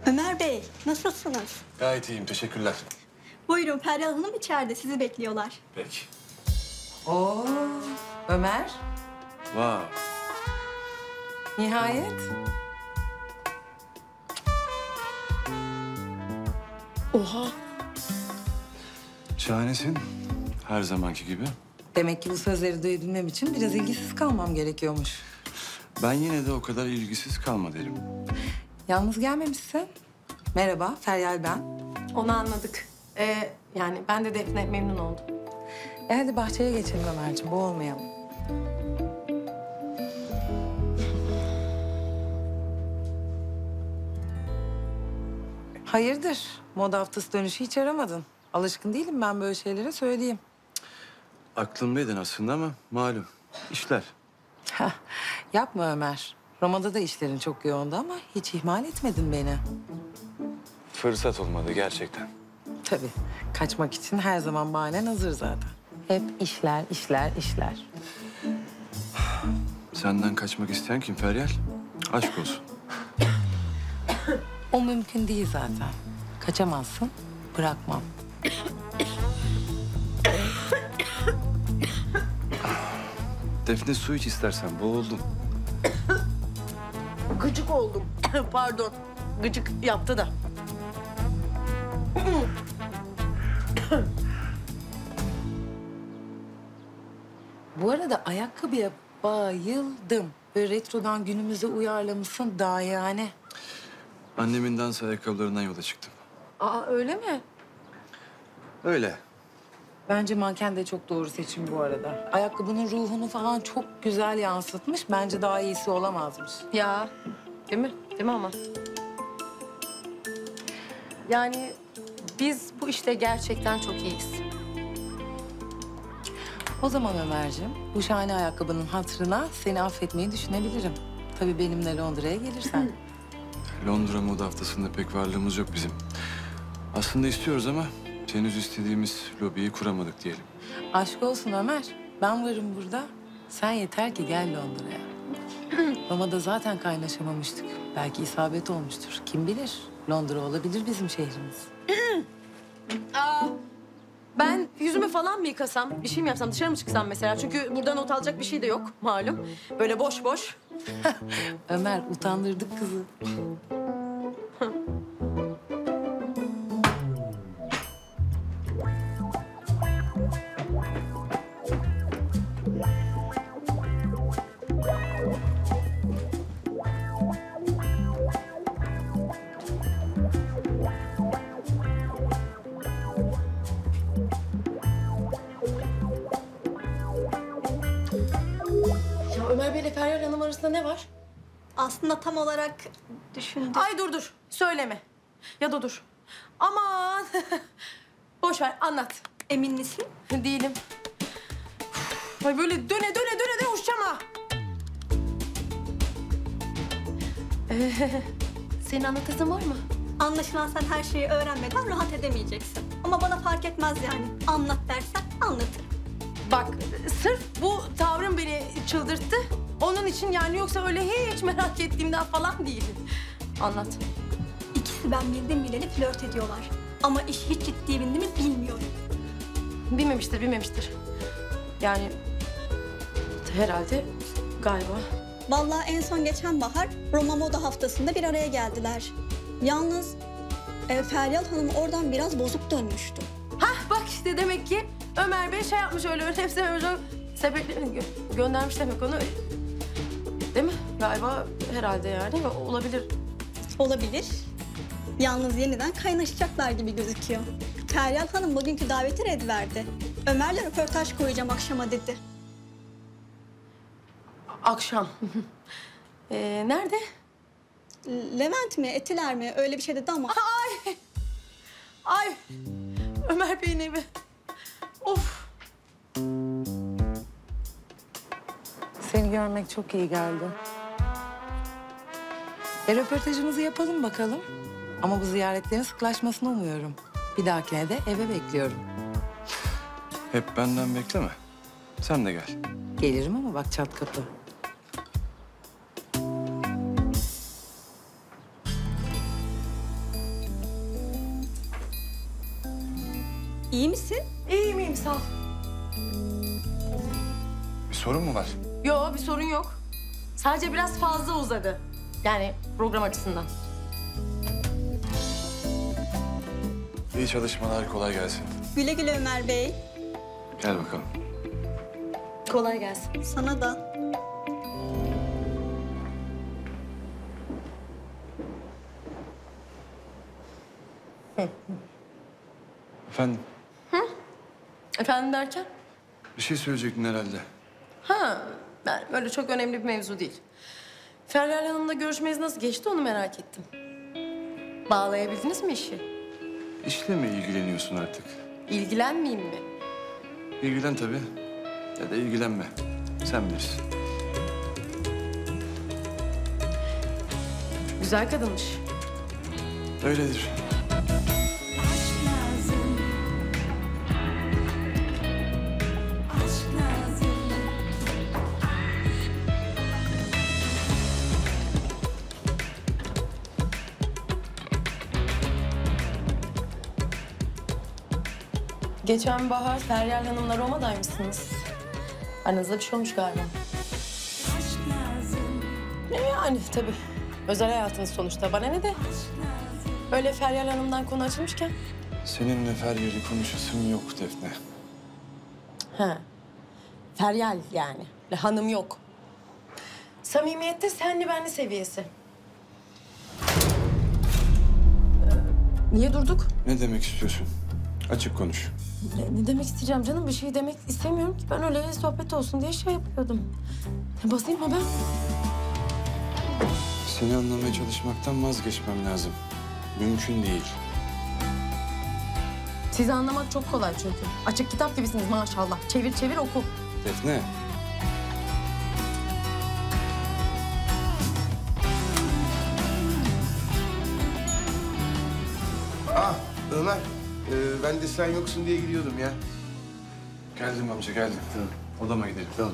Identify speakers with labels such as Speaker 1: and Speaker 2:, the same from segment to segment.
Speaker 1: Ömer Bey, nasılsınız?
Speaker 2: Gayet iyiyim, teşekkürler.
Speaker 1: Buyurun, Feryal Hanım içeride, sizi bekliyorlar.
Speaker 2: Peki.
Speaker 3: Oo, Ömer.
Speaker 2: Wow.
Speaker 3: Nihayet.
Speaker 1: Oha!
Speaker 2: Şahanesin. Her zamanki gibi.
Speaker 3: Demek ki bu sözleri duyabilmem için biraz ilgisiz kalmam gerekiyormuş.
Speaker 2: Ben yine de o kadar ilgisiz kalma derim.
Speaker 3: Yalnız gelmemişsin. Merhaba, Feryal ben.
Speaker 4: Onu anladık. Yani ben de Defne memnun oldum.
Speaker 3: Hadi bahçeye geçelim Ömerciğim, boğulmayalım. Hayırdır? Moda haftası dönüşü hiç aramadın. Alışkın değilim ben böyle şeylere, söyleyeyim.
Speaker 2: Aklımdaydın aslında ama malum. İşler.
Speaker 3: Heh, yapma Ömer. Roma'da da işlerin çok yoğundu ama hiç ihmal etmedin beni.
Speaker 2: Fırsat olmadı gerçekten.
Speaker 3: Tabii. Kaçmak için her zaman bahanen hazır zaten. Hep işler, işler, işler.
Speaker 2: Senden kaçmak isteyen kim Feryal? Aşk olsun.
Speaker 3: O mümkün değil zaten. Kaçamazsın, bırakmam.
Speaker 2: Defne su iç istersen, boğuldum.
Speaker 4: Gıcık oldum. Pardon. Gıcık yaptı da.
Speaker 3: Bu arada ayakkabıya bayıldım. Böyle retrodan günümüze uyarlamışsın daha yani.
Speaker 2: Annemin dans ayakkabılarından yola çıktım.
Speaker 4: Aa öyle mi?
Speaker 2: Öyle.
Speaker 3: Bence manken de çok doğru seçim bu arada. Ayakkabının ruhunu falan çok güzel yansıtmış. Bence daha iyisi olamazmış.
Speaker 4: Ya. Değil mi? Değil mi ama? Yani biz bu işte gerçekten çok iyiyiz.
Speaker 3: O zaman Ömerciğim, bu şahane ayakkabının hatırına seni affetmeyi düşünebilirim. Tabii benimle Londra'ya gelirsen.
Speaker 2: Londra Moda Haftası'nda pek varlığımız yok bizim. Aslında istiyoruz ama henüz istediğimiz lobiyi kuramadık diyelim.
Speaker 3: Aşk olsun Ömer. Ben varım burada. Sen yeter ki gel Londra'ya. Roma'da zaten kaynaşamamıştık. Belki isabet olmuştur. Kim bilir? Londra olabilir bizim şehrimiz.
Speaker 4: Ben yüzümü falan mı yıkasam, bir şey mi yapsam, dışarı mı çıksam mesela? Çünkü burada not alacak bir şey de yok malum. Böyle boş boş.
Speaker 3: Ömer utandırdık kızı.
Speaker 4: Ya Ömer Bey ile Feryal Hanım arasında ne var?
Speaker 1: Aslında tam olarak düşündüm.
Speaker 4: Ay dur. Söyleme. Ya da dur. Aman. Boş ver, anlat.
Speaker 1: Emin misin?
Speaker 4: Değilim. Ay böyle döne de uçacağım ha. Senin anlatasın var mı?
Speaker 1: Anlaşılan sen her şeyi öğrenmeden rahat edemeyeceksin. Ama bana fark etmez yani. Anlat dersen anlatırım.
Speaker 4: Bak, sırf bu tavrın beni çıldırttı. Onun için yani, yoksa öyle hiç merak ettiğimden falan değil. Anlat.
Speaker 1: İkisi ben bildim bileli flört ediyorlar. Ama iş hiç ciddiye bindi mi bilmiyorum.
Speaker 4: Bilmemiştir. Yani herhalde, galiba.
Speaker 1: Vallahi en son geçen bahar Roma Moda Haftası'nda bir araya geldiler. Yalnız Feryal Hanım oradan biraz bozuk dönmüştü.
Speaker 4: Hah bak işte, demek ki Ömer Bey şey yapmış, öyle hepsine öyle sepetlerini göndermiş demek onu. Değil mi? Galiba herhalde yani, olabilir.
Speaker 1: Olabilir. Yalnız yeniden kaynaşacaklar gibi gözüküyor. Feryal Hanım bugünkü daveti red verdi. Ömer'le röportaj koyacağım akşama dedi.
Speaker 4: Akşam. Nerede?
Speaker 1: Levent mi, Etiler mi? Öyle bir şey dedi ama.
Speaker 4: Ay, Ömer Bey'in evi. Of.
Speaker 3: Seni görmek çok iyi geldi. Röportajımızı yapalım bakalım. Ama bu ziyaretlerin sıklaşmasını umuyorum. Bir dahakine de eve bekliyorum.
Speaker 2: Hep benden bekleme. Sen de gel.
Speaker 3: Gelirim ama bak çat kapı.
Speaker 1: İyi misin?
Speaker 4: İyiyim iyiyim sağ ol.
Speaker 2: Bir sorun mu var?
Speaker 4: Yo bir sorun yok. Sadece biraz fazla uzadı. Yani program açısından.
Speaker 2: İyi çalışmalar, kolay gelsin.
Speaker 1: Güle güle Ömer Bey.
Speaker 2: Gel bakalım.
Speaker 4: Kolay gelsin.
Speaker 1: Sana da.
Speaker 2: Efendim,
Speaker 4: Efendim derken?
Speaker 2: bir şey söyleyecektin herhalde.
Speaker 4: Ha, ben öyle çok önemli bir mevzu değil. Feryal Hanım'la görüşmeniz nasıl geçti onu merak ettim. Bağlayabildiniz mi işi?
Speaker 2: İşle mi ilgileniyorsun artık?
Speaker 4: İlgilenmeyeyim mi?
Speaker 2: İlgilen tabii. Ya da ilgilenme. Sen bilirsin.
Speaker 4: Güzel kadınmış.
Speaker 2: Öyledir.
Speaker 5: Aşk lazım. Aşk lazım.
Speaker 4: Geçen bahar Feryal Hanım'la Roma'daymışsınız. Aranızda bir şey olmuş galiba.
Speaker 5: Aşk lazım.
Speaker 4: Yani tabii. Özel hayatınız sonuçta. Bana ne de. Öyle Feryal Hanım'dan konu açılmışken.
Speaker 2: Seninle Feryal'i konuşasım yok Defne.
Speaker 4: Ha. Feryal yani. Hanım yok. Samimiyette senli benli seviyesi. Niye durduk?
Speaker 2: Ne demek istiyorsun? Açık konuş.
Speaker 4: Ne demek isteyeceğim canım? Bir şey demek istemiyorum ki. Ben öyle sohbet olsun diye şey yapıyordum. Basayım mı ben?
Speaker 2: Seni anlamaya çalışmaktan vazgeçmem lazım. Mümkün değil.
Speaker 4: Sizi anlamak çok kolay çünkü. Açık kitap gibisiniz maşallah. Çevir çevir oku.
Speaker 2: Defne.
Speaker 6: Ah Ömer, ben de sen yoksun diye gidiyordum ya.
Speaker 2: Geldim amca, geldim. Tamam. Odama gidelim. Tamam.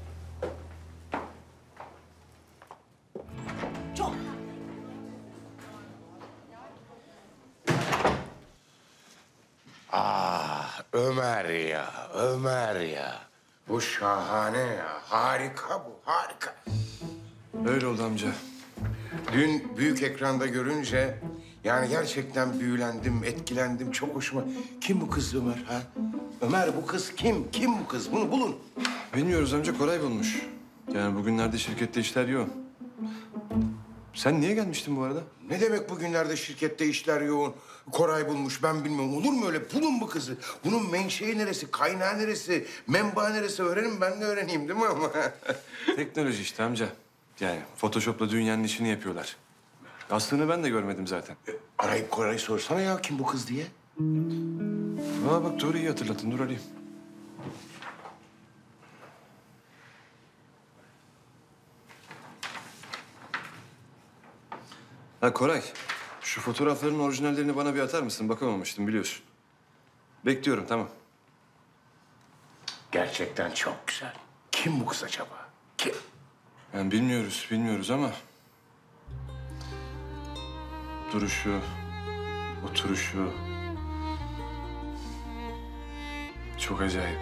Speaker 6: Ah Ömer ya, Ömer ya. Bu şahane ya, harika bu, harika.
Speaker 2: Öyle oldu amca.
Speaker 6: Dün büyük ekranda görünce yani gerçekten büyülendim, etkilendim, çok hoşuma. Kim bu kız Ömer ha? Ömer bu kız kim? Kim bu kız? Bunu bulun.
Speaker 2: Bilmiyoruz amca, Koray bulmuş. Yani bugünlerde şirkette işler yoğun. Sen niye gelmiştin bu arada?
Speaker 6: Ne demek bugünlerde şirkette işler yoğun? Koray bulmuş, ben bilmiyorum. Olur mu öyle? Bulun bu kızı. Bunun menşei neresi, kaynağı neresi, menbaı neresi öğrenin, ben de öğreneyim değil mi ama?
Speaker 2: Teknoloji işte amca. Yani Photoshop'la dünyanın işini yapıyorlar. Aslını ben de görmedim zaten.
Speaker 6: Arayıp Koray'ı sorsana ya kim bu kız diye.
Speaker 2: Aa bak doğru, iyi hatırlattın. Dur arayayım. Ha Koray, şu fotoğrafların orijinallerini bana bir atar mısın? Bakamamıştım biliyorsun. Bekliyorum, tamam.
Speaker 6: Gerçekten çok güzel. Kim bu kız acaba? Kim?
Speaker 2: Yani bilmiyoruz ama... Duruşu, oturuşu... Çok acayip.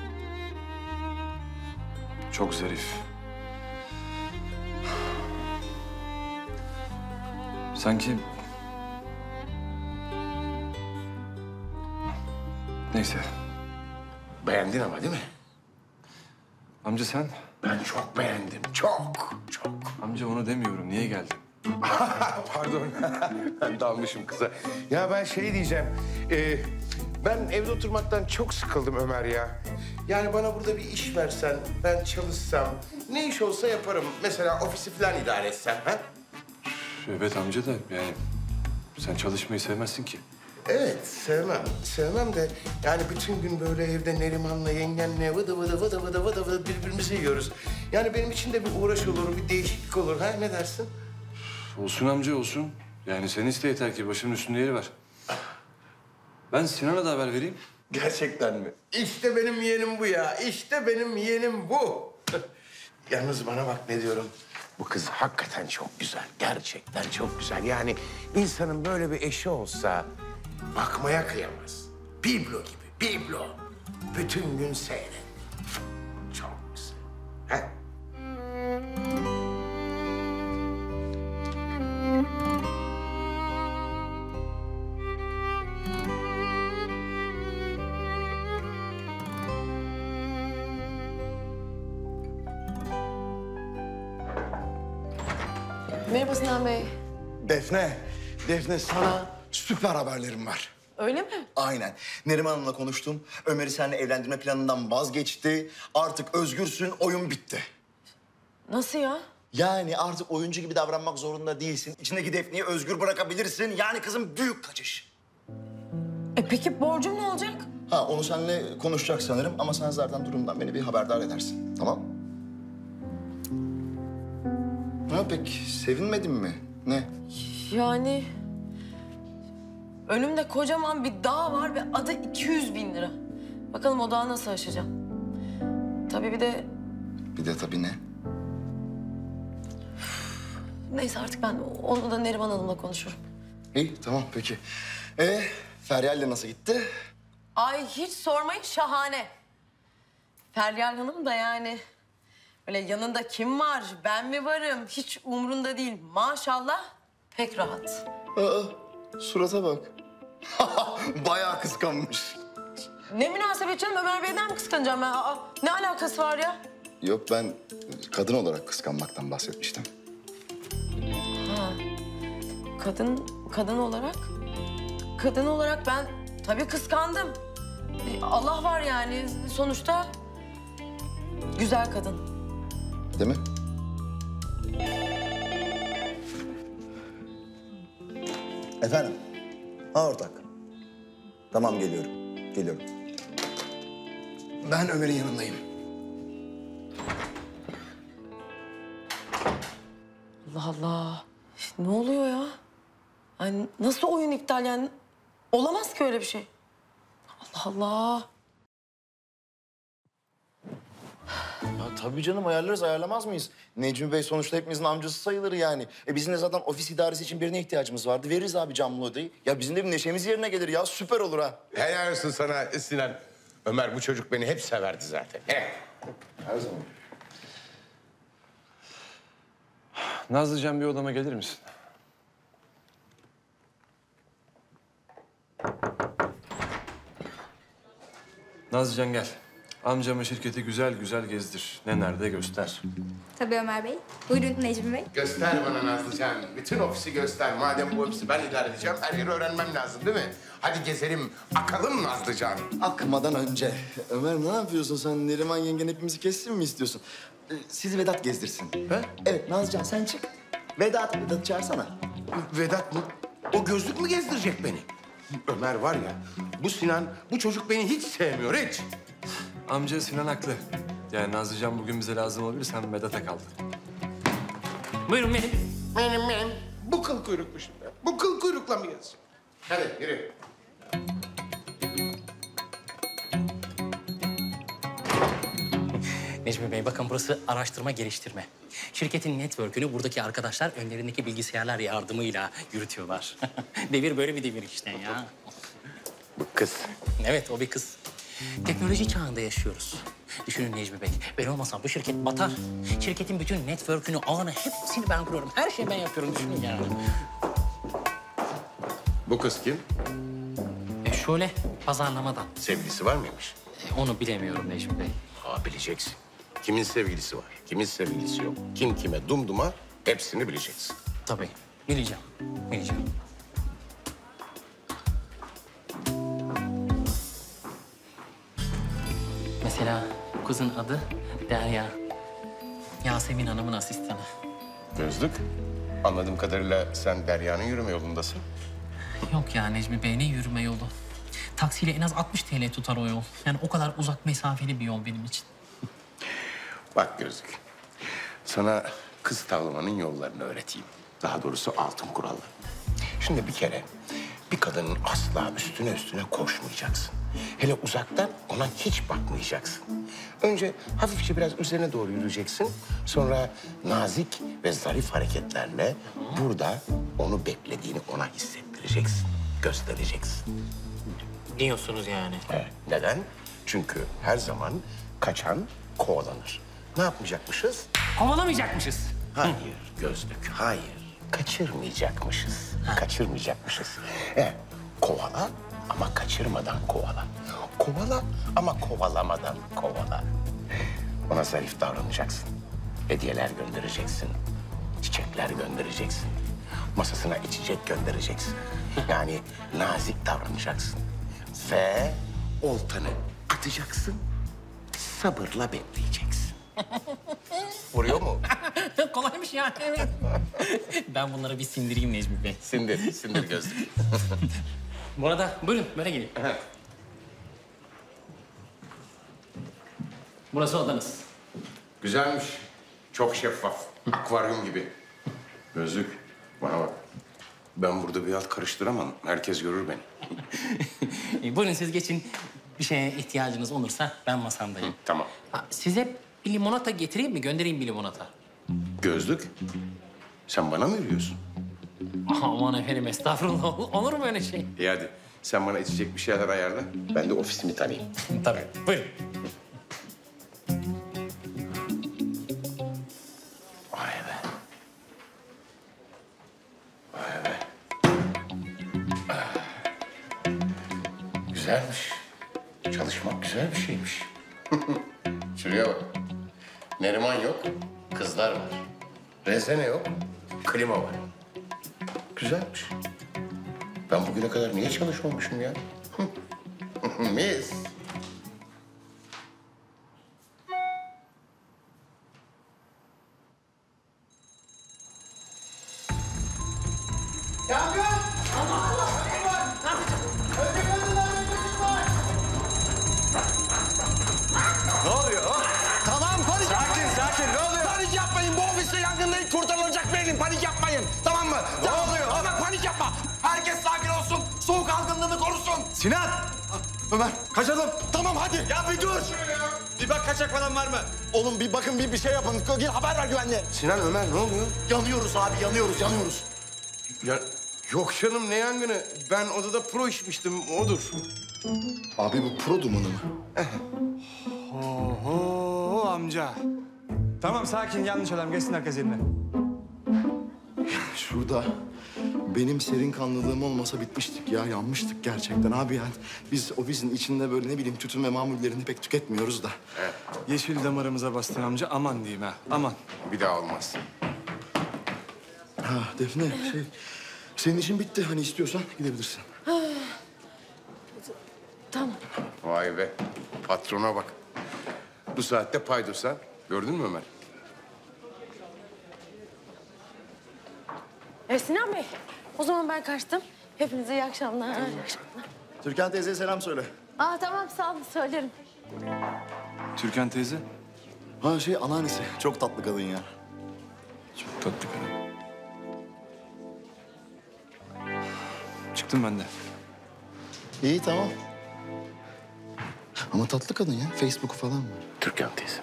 Speaker 2: Çok zarif. Sanki... Neyse.
Speaker 6: Beğendin ama değil mi?
Speaker 2: Amca sen?
Speaker 6: Ben çok beğendim. Çok, çok.
Speaker 2: Amca onu demiyorum. Niye geldin?
Speaker 6: Pardon. Ben dalmışım kıza. Ya ben şey diyeceğim. Ben evde oturmaktan çok sıkıldım Ömer ya. Yani bana burada bir iş versen, ben çalışsam, ne iş olsa yaparım. Mesela ofisi falan idare etsem, ha?
Speaker 2: Evet amca da yani... Sen çalışmayı sevmezsin ki.
Speaker 6: Evet, sevmem. Sevmem de yani bütün gün böyle evde Neriman'la, yengenle vıdı vıdı vıdı vıdı vıdı vıdı birbirimizi yiyoruz. Yani benim için de bir uğraş olur, bir değişiklik olur. Ha ne dersin?
Speaker 2: Olsun amca olsun. Yani sen iste yeter ki başımın üstünde yeri var. Ben Sinan'a da haber vereyim.
Speaker 6: Gerçekten mi? İşte benim yeğenim bu ya. İşte benim yeğenim bu. Yalnız bana bak ne diyorum. Bu kız hakikaten çok güzel. Gerçekten çok güzel. Yani insanın böyle bir eşi olsa bakmaya kıyamaz. Biblo gibi. biblo. Bütün gün seyret. Çok güzel. He?
Speaker 4: Merhaba Sinan Bey.
Speaker 7: Defne sana süper haberlerim var.
Speaker 4: Öyle mi?
Speaker 7: Aynen. Neriman Hanım'la konuştum. Ömer'i seninle evlendirme planından vazgeçti. Artık özgürsün, oyun bitti.
Speaker 4: Nasıl ya?
Speaker 7: Yani artık oyuncu gibi davranmak zorunda değilsin. İçindeki Defne'yi özgür bırakabilirsin. Yani kızım büyük kaçış.
Speaker 4: Peki borcum ne olacak?
Speaker 7: Ha onu seninle konuşacak sanırım ama sen zaten durumdan beni bir haberdar edersin. Tamam? Ha peki sevinmedin mi? Ne?
Speaker 4: Yani önümde kocaman bir dağ var ve adı 200.000 lira. Bakalım o dağı nasıl aşacağım? Tabii bir de
Speaker 7: Bir de tabii ne?
Speaker 4: neyse artık ben onu da Neriman Hanım'la konuşurum.
Speaker 7: İyi tamam peki. Feryal'le nasıl gitti?
Speaker 4: Ay hiç sormayın şahane. Feryal Hanım da yani öyle yanında kim var, ben mi varım hiç umrunda değil. Maşallah pek rahat.
Speaker 7: Aa, surata bak. Bayağı kıskanmış.
Speaker 4: Ne münasebet canım Ömer Bey'den mi kıskanacağım ben? Aa, ne alakası var ya?
Speaker 7: Yok ben kadın olarak kıskanmaktan bahsetmiştim.
Speaker 4: Ha, kadın olarak ben tabii kıskandım. Allah var yani sonuçta güzel kadın.
Speaker 7: Değil mi? Efendim? Ha ortak. Tamam geliyorum. Geliyorum. Ben Ömer'in yanındayım.
Speaker 4: Allah Allah. Ne oluyor ya? Yani nasıl oyun iptal yani? Olamaz ki öyle bir şey. Allah Allah.
Speaker 7: Ya tabii canım ayarlarız, ayarlamaz mıyız? Necmi Bey sonuçta hepimizin amcası sayılır yani. Bizim de zaten ofis idaresi için birine ihtiyacımız vardı. Veririz abi camlı odayı. Ya bizim de bir neşemiz yerine gelir ya. Süper olur ha.
Speaker 6: Helal olsun sana Sinan. Ömer bu çocuk beni hep severdi zaten. He.
Speaker 7: Her zaman.
Speaker 2: Nazlıcan bir odama gelir misin? Nazlıcan gel. Amcamın şirketi güzel güzel gezdir. Ne nerede göster.
Speaker 8: Tabii Ömer Bey. Buyurun Necmi Bey.
Speaker 6: Göster bana Nazlıcan. Bütün ofisi göster. Madem bu ofisi ben idare edeceğim, her yeri öğrenmem lazım değil mi? Hadi gezelim, akalım Nazlıcan.
Speaker 7: Akmadan önce. Ömer ne yapıyorsun sen? Neriman yengen hepimizi kessin mi istiyorsun? Sizi Vedat gezdirsin.
Speaker 6: He?
Speaker 7: Evet Nazlıcan sen çık. Vedat'ı çağırsana.
Speaker 6: Vedat mı? O gözlük mü gezdirecek beni? Ömer var ya, bu Sinan, bu çocuk beni hiç sevmiyor, hiç.
Speaker 2: Amca Sinan haklı. Yani Nazlıcan bugün bize lazım olabilir. Sen Vedat'a kaldın.
Speaker 9: Buyurun benim.
Speaker 6: Benim. Bu kıl kuyrukmuş. Bu kıl kuyrukla mı gezeceğim? Hadi yürü.
Speaker 9: Necmi Bey bakın burası araştırma geliştirme. Şirketin network'ünü buradaki arkadaşlar önlerindeki bilgisayarlar yardımıyla yürütüyorlar. Devir böyle bir devir işte ya.
Speaker 6: Bu kız.
Speaker 9: Evet o bir kız. Teknoloji çağında yaşıyoruz. Düşünün Necmi Bey, ben olmasam bu şirket batar. Şirketin bütün network'ünü, ağını hepsini ben kuruyorum. Her şeyi ben yapıyorum düşünün yani.
Speaker 6: Bu kız kim?
Speaker 9: Şöyle pazarlamadan.
Speaker 6: Sevgilisi var mıymış?
Speaker 9: Onu bilemiyorum Necmi Bey.
Speaker 6: Bileceksin. Kimin sevgilisi var, kimin sevgilisi yok. Kim kime dumduma hepsini bileceksin.
Speaker 9: Tabii bileceğim, bileceğim. Mesela bu kızın adı Derya. Yasemin Hanım'ın asistanı.
Speaker 6: Gözlük. Anladığım kadarıyla sen Derya'nın yürüme yolundasın.
Speaker 9: Yok ya Necmi Bey, ne yürüme yolu. Taksiyle en az 60 TL tutar o yol. Yani o kadar uzak mesafeli bir yol benim için.
Speaker 6: Bak Gözlük, sana kız tavlamanın yollarını öğreteyim. Daha doğrusu altın kuralları. Şimdi bir kere bir kadının asla üstüne koşmayacaksın. Hele uzaktan ona hiç bakmayacaksın. Önce hafifçe biraz üzerine doğru yürüyeceksin. Sonra nazik ve zarif hareketlerle burada onu beklediğini ona hissettireceksin, göstereceksin.
Speaker 9: diyorsunuz yani.
Speaker 6: Neden? Çünkü her zaman kaçan kovalanır. Ne yapmayacakmışız?
Speaker 9: Kovalamayacakmışız.
Speaker 6: Hayır Gözlük, hayır. Kaçırmayacakmışız. Kaçırmayacakmışız. Kovala ama kaçırmadan kovala. Kovala ama kovalamadan kovala. Ona zarif davranacaksın. Hediyeler göndereceksin. Çiçekler göndereceksin. Masasına içecek göndereceksin. Yani nazik davranacaksın. Ve oltanı atacaksın. Sabırla bekleyeceksin. Vuruyor mu?
Speaker 9: Kolaymış yani. Evet. Ben bunları bir sindireyim Necmi Bey.
Speaker 6: Sindir, sindir Gözlük.
Speaker 9: Bu arada buyurun böyle gelin. Burası odanız.
Speaker 6: Güzelmiş. Çok şeffaf. Akvaryum gibi. Gözlük, bana bak. Ben burada bir alt karıştıramam. Herkes görür beni.
Speaker 9: Buyurun siz geçin. Bir şeye ihtiyacınız olursa ben masamdayım.
Speaker 6: Tamam.
Speaker 9: Size bir limonata getireyim mi? Göndereyim bir limonata.
Speaker 6: Gözlük, sen bana mı yürüyorsun?
Speaker 9: Aman efendim estağfurullah. Olur mu öyle şey?
Speaker 6: İyi hadi. Sen bana içecek bir şeyler ayarla. Ben de ofisimi tanıyayım.
Speaker 9: Tabii. Buyurun.
Speaker 6: Vay be. Vay be. Güzelmiş. Çalışmak güzel bir şeymiş. Şuraya bak. Neriman yok, kızlar var. Rezene yok, klima var. Güzelmiş. Ben bugüne kadar niye çalışmamışım ya? Mis.
Speaker 10: Tamam panik yapmayın. Sakin ne oluyor? Panik yapmayın. Bu ofiste yangından kurtarılacak benim. Panik yapmayın. Tamam mı? Ne oluyor? Tamam panik yapma. Herkes sakin olsun. Soğuk algınlığını korusun. Sinan! Ömer kaçalım. Tamam hadi. Ya bir dur. Bir bak kaçak falan var mı? Oğlum bir bakın bir şey yapın. Gel haber ver güvenliğe.
Speaker 6: Sinan, Ömer ne oluyor?
Speaker 10: Yanıyoruz abi yanıyoruz.
Speaker 6: Ya yok canım, ne yangını? Ben odada pro içmiştim, odur.
Speaker 7: Abi bu pro dumanı mı?
Speaker 10: Oho amca. Tamam sakin yanlış adam geçsin herkes yerine.
Speaker 7: Şurada benim serin kanlılığım olmasa bitmiştik ya. Yanmıştık gerçekten abi yani. Biz ofisin içinde böyle ne bileyim tütün ve mamullerini pek tüketmiyoruz da.
Speaker 10: Yeşil damarımıza bastın amca aman diyeyim ha aman.
Speaker 6: Bir daha olmaz.
Speaker 7: Ha Defne senin işin bitti. Hani istiyorsan gidebilirsin.
Speaker 4: Tamam.
Speaker 6: Vay be, patrona bak. Bu saatte paydosa. Gördün mü Ömer?
Speaker 4: Sinan Bey, o zaman ben kaçtım. Hepinize iyi akşamlar. İyi akşamlar.
Speaker 7: Türkan teyzeye selam söyle.
Speaker 4: Tamam sağ olun söylerim.
Speaker 2: Türkan teyze.
Speaker 7: Ha anneannesi. Çok tatlı kadın ya.
Speaker 2: Çok tatlı kadın. Çıktım ben de.
Speaker 7: İyi tamam. Ama tatlı kadın ya. Facebook'u falan var.
Speaker 6: Türkan teyze.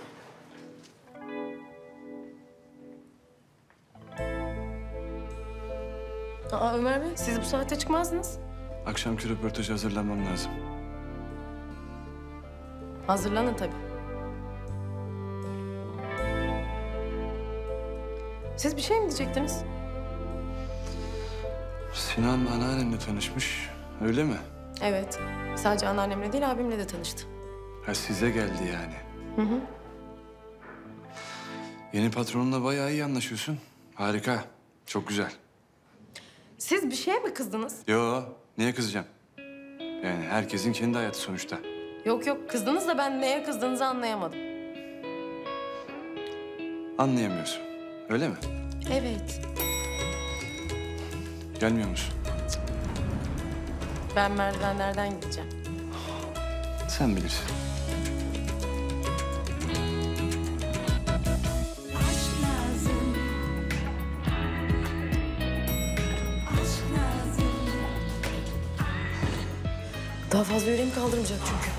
Speaker 4: Ömer Bey, siz bu saatte çıkmazdınız.
Speaker 2: Akşamki röportaja hazırlanmam lazım.
Speaker 4: Hazırlanın tabii. Siz bir şey mi diyecektiniz?
Speaker 2: Sinan anneannemle tanışmış, öyle mi?
Speaker 4: Evet. Sadece anneannemle değil, abimle de tanıştı.
Speaker 2: Ha size geldi yani. Hı. Yeni patronunla bayağı iyi anlaşıyorsun. Harika, çok güzel.
Speaker 4: Siz bir şeye mi kızdınız?
Speaker 2: Yo, niye kızacağım? Yani herkesin kendi hayatı sonuçta.
Speaker 4: Yok, kızdınız da ben neye kızdığınızı anlayamadım.
Speaker 2: Anlayamıyorsun, öyle mi?
Speaker 4: Evet.
Speaker 2: Gelmiyor musun?
Speaker 4: Ben merdivenlerden gideceğim.
Speaker 2: Sen bilirsin.
Speaker 5: Aşk lazım. Aşk lazım.
Speaker 4: Daha fazla yüreğim kaldırmayacak çünkü.